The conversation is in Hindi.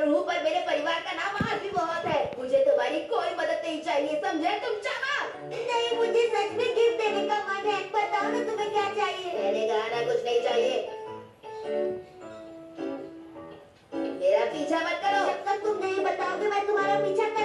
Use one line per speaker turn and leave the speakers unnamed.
जरूर हूँ, पर मेरे परिवार का नाम आज भी बहुत है। मुझे तुम्हारी कोई मदद नहीं चाहिए, समझे तुम चमक?
नहीं, मुझे सच में गिफ्ट देने का मन है। बताओ ना तुम्हें क्या चाहिए।
मैंने कहा ना कुछ नहीं चाहिए। मेरा पीछा मत करो।
जब तक तुम नहीं बताओगे मैं तुम्हारा पीछा